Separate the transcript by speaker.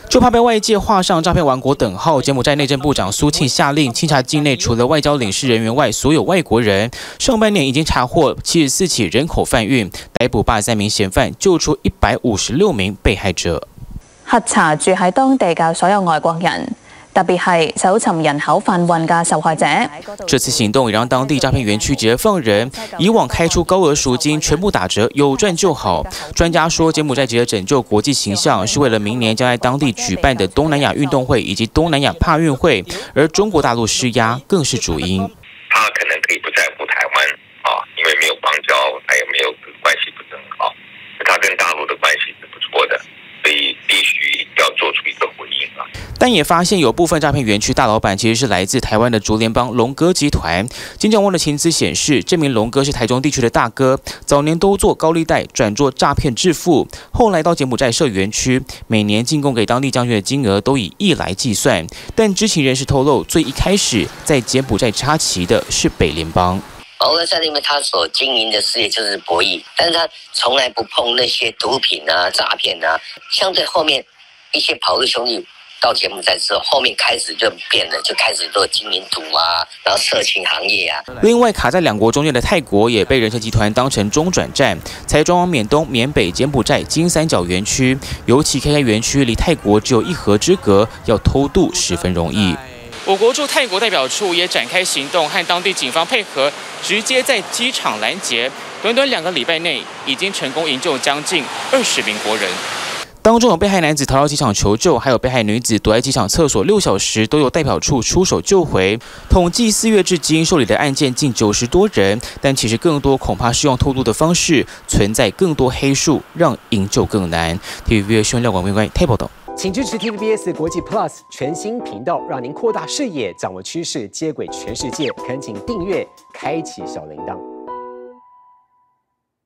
Speaker 1: 就怕被外界画上诈骗王国等号。柬埔寨内政部长苏庆下令清查境内除了外交领事人员外，所有外国人。上半年已经查获74起人口贩运，逮捕83名嫌犯，救出156名被害者。
Speaker 2: 核查住喺當地嘅所有外國人。 特別係搜尋人口販運嘅受害者。
Speaker 1: 這次行動也讓當地詐騙園區直接放人，以往開出高額贖金全部打折，有賺就好。專家說，柬埔寨急着拯救國際形象，是為了明年將在當地舉辦的東南亞運動會以及東南亞帕運會，而中國大陸施壓更是主因。
Speaker 3: 他可能可以不在乎台灣啊，因為沒有邦交，還有沒有關係不是很好。他跟大陸的關係是不錯的，所以必須要做出一個回應啊。
Speaker 1: 但也發現有部分詐騙園區大老闆其實是來自台灣的竹聯幫龍哥集團。金將汪的情資顯示，這名龍哥是台中地區的大哥，早年都做高利貸，轉做詐騙致富，後來到柬埔寨設園區，每年進貢給當地將軍的金額都以億來計算。但知情人士透露，最一開始在柬埔寨插旗的是北聯幫。
Speaker 4: 然後在那邊他所經營的事業就是博弈，但是他從來不碰那些毒品啊、詐騙啊。相對後面一些跑路兄弟。 到柬埔寨之後，後面開始就變了，就開始做經營賭啊，然後色情行業啊。
Speaker 1: 另外，卡在兩國中間的泰國也被人蛇集團當成中轉站，才轉往緬東、緬北、柬埔寨金三角園區。尤其 KK 園區離泰國只有1河之隔，要偷渡十分容易。我國駐泰國代表處也展開行動，和當地警方配合，直接在機場攔截。短短2個禮拜內，已經成功營救將近20名國人。 當中有被害男子逃到機場求救，還有被害女子躲在機場廁所6小時，都由代表處出手救回。統計4月至今受理的案件近90多人，但其實更多恐怕是用偷渡的方式，存在更多黑數，讓營救更難。TVB 新聞廖廣明台報道。
Speaker 5: 請支持 TVBS 國際 Plus 全新頻道，讓您擴大視野，掌握趨勢，接軌全世界。懇請訂閱，開啟小鈴鐺。